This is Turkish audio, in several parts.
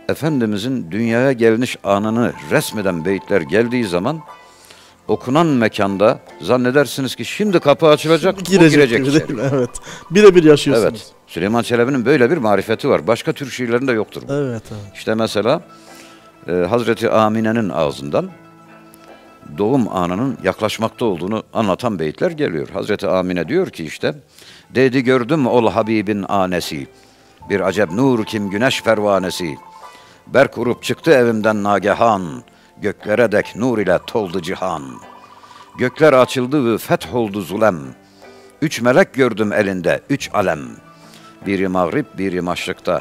Efendimizin dünyaya gelmiş anını resmeden beyitler geldiği zaman okunan mekanda zannedersiniz ki şimdi kapı açılacak, o girecek içeri. Evet. Birebir yaşıyorsunuz. Evet. Süleyman Çelebi'nin böyle bir marifeti var. Başka Türk şiirlerinde yoktur bu. Evet. İşte mesela Hazreti Amine'nin ağzından doğum anının yaklaşmakta olduğunu anlatan beyitler geliyor. Hazreti Amine diyor ki işte, dedi gördüm ol Habibin anesi, bir acep nur kim güneş pervanesi, berk vurup çıktı evimden nagehan, göklere dek nur ile toldu cihan. Gökler açıldı ve fetholdu zulem, 3 melek gördüm elinde 3 alem, biri mağrip biri maşrıkta,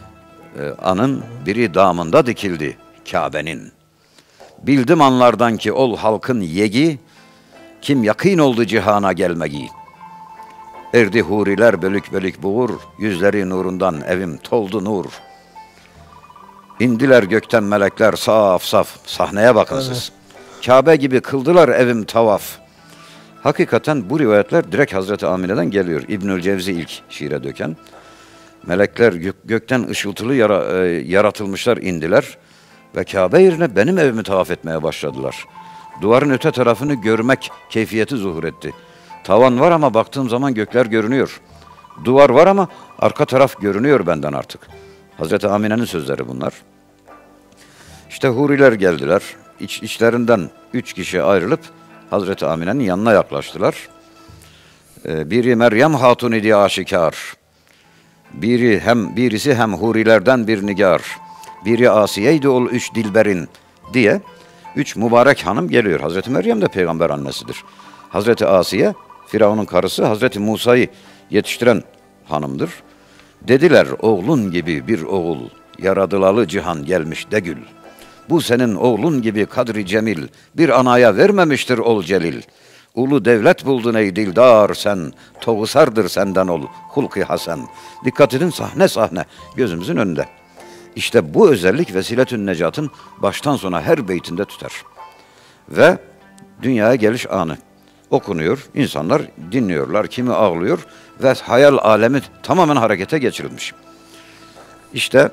anın biri damında dikildi Kabe'nin. Bildim anlardan ki ol halkın yegi, kim yakîn oldu cihana gelmeyi. Erdi huriler bölük bölük buğur, yüzleri nurundan evim toldu nur. İndiler gökten melekler saf saf, sahneye bakın siz. Kabe gibi kıldılar evim tavaf. Hakikaten bu rivayetler direkt Hazreti Amine'den geliyor. İbnül Cevzi ilk şiire döken. Melekler gökten ışıltılı yaratılmışlar, indiler. Ve Kabe yerine benim evimi tavaf etmeye başladılar. Duvarın öte tarafını görmek keyfiyeti zuhur etti. Tavan var ama baktığım zaman gökler görünüyor. Duvar var ama arka taraf görünüyor benden artık. Hazreti Amine'nin sözleri bunlar. İşte huriler geldiler. İçlerinden 3 kişi ayrılıp Hazreti Amine'nin yanına yaklaştılar. Biri Meryem Hatun idi aşikar. Birisi hem hurilerden bir nigar. Biri Asiye'ydi ol 3 dilberin diye 3 mübarek hanım geliyor. Hazreti Meryem de peygamber annesidir. Hazreti Asiye, Firavun'un karısı, Hazreti Musa'yı yetiştiren hanımdır. Dediler oğlun gibi bir oğul, yaradılalı cihan gelmiş de gül. Bu senin oğlun gibi kadri cemil, bir anaya vermemiştir ol celil. Ulu devlet buldun ey dildar sen, toğusardır senden ol hulki hasen. Dikkat edin, sahne sahne gözümüzün önünde. İşte bu özellik Vesiletün Necat'ın baştan sona her beytinde tutar. Ve dünyaya geliş anı okunuyor, insanlar dinliyorlar, kimi ağlıyor ve hayal alemi tamamen harekete geçirilmiş. İşte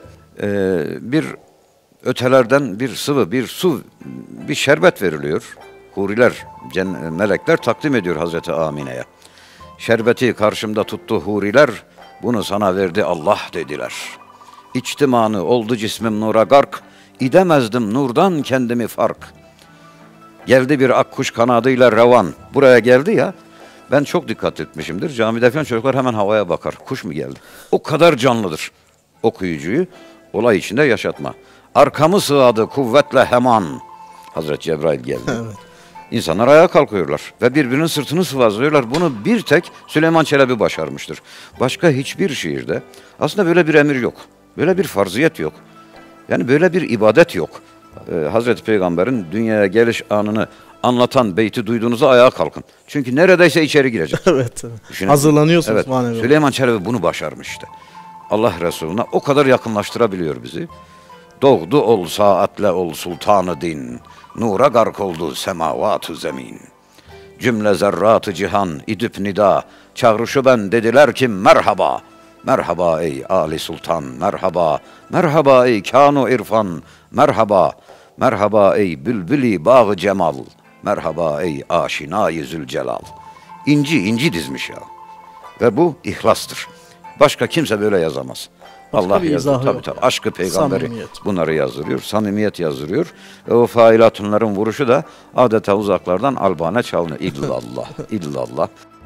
bir ötelerden bir sıvı, bir su, bir şerbet veriliyor. Huriler, melekler takdim ediyor Hazreti Amine'ye. Şerbeti karşımda tuttu huriler, bunu sana verdi Allah dediler. İçtimanı oldu cismim nura gark, idemezdim nurdan kendimi fark. Geldi bir akkuş kanadıyla revan, buraya geldi ya, ben çok dikkat etmişimdir. Camide falan çocuklar hemen havaya bakar, kuş mu geldi? O kadar canlıdır okuyucuyu olay içinde yaşatma. Arkamı sığadı kuvvetle hemen, Hazreti Cebrail geldi. Evet. İnsanlar ayağa kalkıyorlar ve birbirinin sırtını sıvazlıyorlar. Bunu bir tek Süleyman Çelebi başarmıştır. Başka hiçbir şiirde aslında böyle bir emir yok. Böyle bir farziyet yok. Yani böyle bir ibadet yok. Hazreti Peygamber'in dünyaya geliş anını anlatan beyti duyduğunuzda ayağa kalkın. Çünkü neredeyse içeri girecek. Evet. Hazırlanıyorsunuz. Evet. Manevi. Süleyman Çelebi bunu başarmış işte. Allah Resulü'ne o kadar yakınlaştırabiliyor bizi. Doğdu ol saatle ol sultanı din, nura gark oldu semavat-ı zemin. Cümle zerrat-ı cihan idüp nida, çağrışı ben dediler ki merhaba. Merhaba ey Ali Sultan, merhaba. Merhaba ey kanu irfan, merhaba. Merhaba ey bülbüli bağı cemal, merhaba ey aşinayı zülcelal. İnci dizmiş ya. Ve bu ihlastır. Başka kimse böyle yazamaz. Başka Allah yazdı. Tabii. Aşkı peygamberi samimiyet. Bunları yazdırıyor. Samimiyet yazdırıyor. O failatunların vuruşu da adeta uzaklardan albane çalınıyor. İllallah. İllallah.